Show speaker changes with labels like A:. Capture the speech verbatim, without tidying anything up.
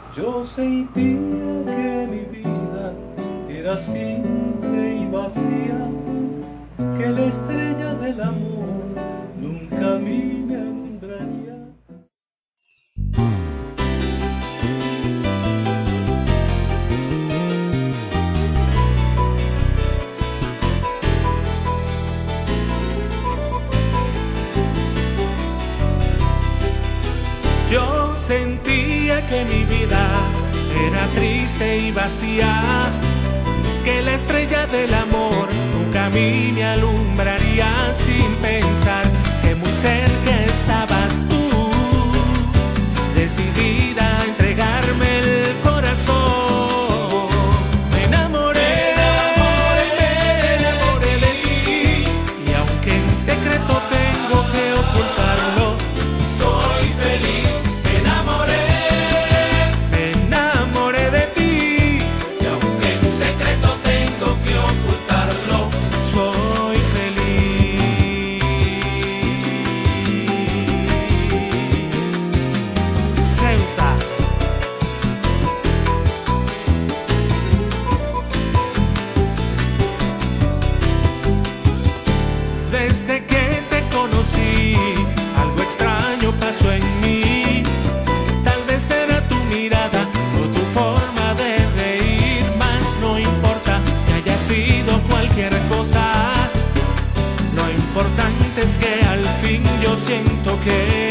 A: Yo sentía que mi vida era simple y vacía, que la estrella del amor nunca a mí me alumbraría.
B: Yo sentía que mi vida era triste y vacía, que la estrella del amor nunca a mí me alumbraría, sin pensar que muy cerca estabas tú, decidida a entregarme el corazón. Me enamoré, me enamoré de ti, y aunque en secreto tengo que ocultarlo, soy feliz. Me enamoré, me enamoré de ti, y aunque en secreto tengo que ocultarlo, soy feliz. Ceuta. Desde que te conocí, algo extraño pasó en mí. Tal vez era tu mirada o tu forma de reír, mas no importa que haya sido cualquier cosa. Lo importante es que al fin yo siento que